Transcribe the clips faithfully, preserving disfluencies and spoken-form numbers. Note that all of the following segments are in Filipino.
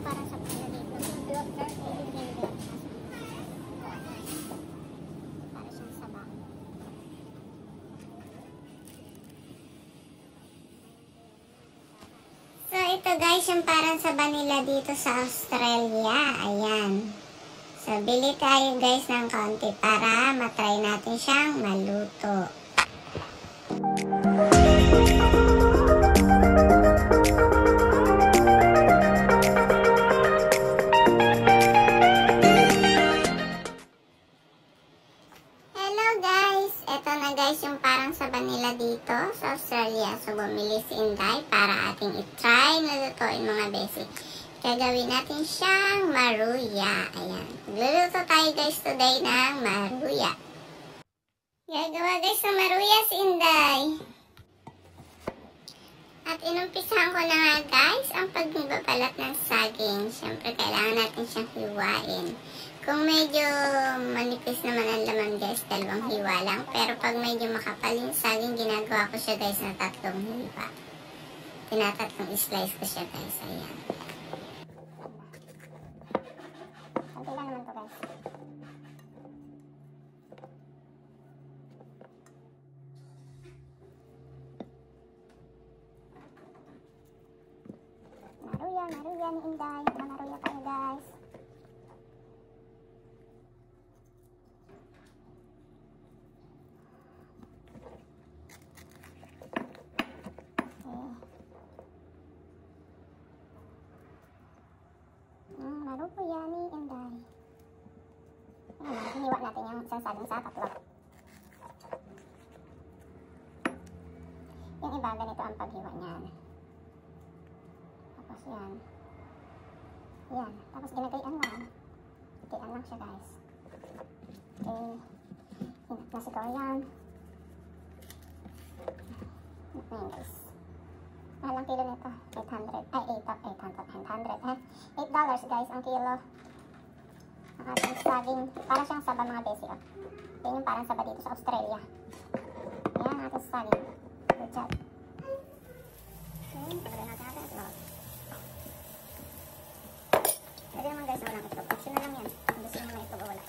parang sa kanila dito. Block na finger. Para siyang saba. So, ito guys, yung parang saba nila dito sa Australia. Ayan. So, bili tayo guys ng konti para matry natin siyang maluto. Hello guys! Ito na guys yung parang saba nila dito sa Australia. So, bumili si Inday para ating itry na lutuin mga basic. Gagawin natin siyang maruya. Ayan. Luluto tayo guys today ng maruya. Gagawa guys ng maruya si Inday. At inumpisahan ko na nga guys ang pagbabalat ng saging. Siyempre kailangan natin siyang hiwain. Kung medyo manipis naman ang laman guys, dalawang hiwa lang. Pero pag medyo makapal yung saging, ginagawa ko siya guys na tatlong hiwa. Tinatatlong slice ko siya guys. Ayan. Maruya, maruya ni Inday. Maruya tayo guys. Okay. Mm, maruya ni Inday. Ayan, hiniwa natin yung isang saging sa tatlo. Yung iba, ganito ang paghiwa niyan. Tapos yan. Yan. Tapos ginagayan lang. Itian lang siya guys. Okay. Hinap na sigaw yan. Hinap na yun guys. Mahal ang kilo nito. eight hundred. Ay, eight hundred. eight hundred. Eh? eight dollars guys ang kilo. Ang ating saging. Para siyang saba mga basic. Yan yung parang saba dito sa Australia. Yan ang ating saging. Good job. Okay. Sabagay natin natin at log. Pwede naman guys na walang itlog. Option na lang yan. Kung gusto nyo may itlog o wala.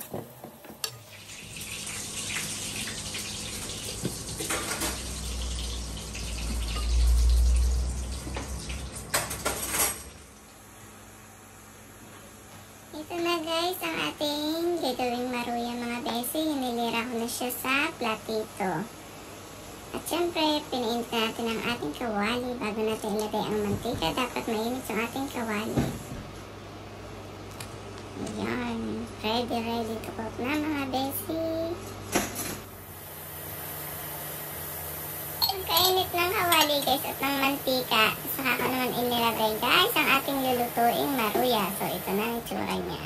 Ito na guys ang ating gagawing maruya mga besi. Hinilira ko na siya sa platito. At syempre, pinainit natin ang ating kawali bago natin ilagay ang mantika. Dapat mainit yung ating kawali. Ayan. Ready, ready to cook na mga besi. Ang kainit ng kawali guys at ng mantika. Saka ko naman inilagay guys ang ating lulutuing maruya. So, ito na ang itsura niya.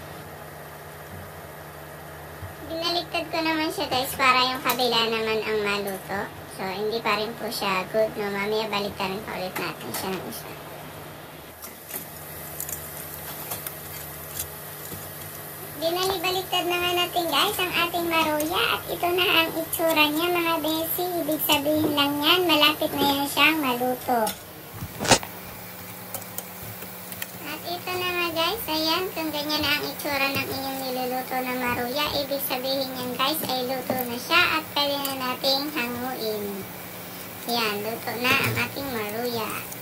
Binaligtad ko naman siya guys para yung kabila naman ang maluto. So, hindi pa rin po siya good, no? Mamaya baligtarin pa ulit natin siya ng isa. Binalibaligtad na nga natin guys ang ating maruya. At ito na ang itsura niya mga besi. Ibig sabihin lang yan, malapit na yan siyang maluto. Ito na nga guys, ayan, kung ganyan na ang itsura ng inyong niluluto na maruya, ibig sabihin yan guys ay luto na siya at pwede na nating hanguin. Ayan, luto na ang ating maruya.